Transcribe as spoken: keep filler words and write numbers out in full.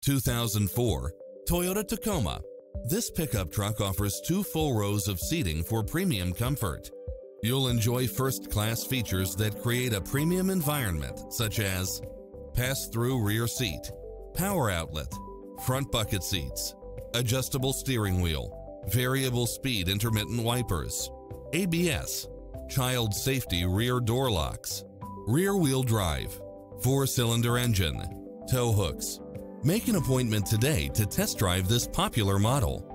two thousand four Toyota Tacoma. This pickup truck offers two full rows of seating for premium comfort. You'll enjoy first-class features that create a premium environment, such as pass-through rear seat, power outlet, front bucket seats, adjustable steering wheel, variable speed intermittent wipers, A B S, child safety rear door locks, rear wheel drive, four-cylinder engine, tow hooks. Make an appointment today to test drive this popular model.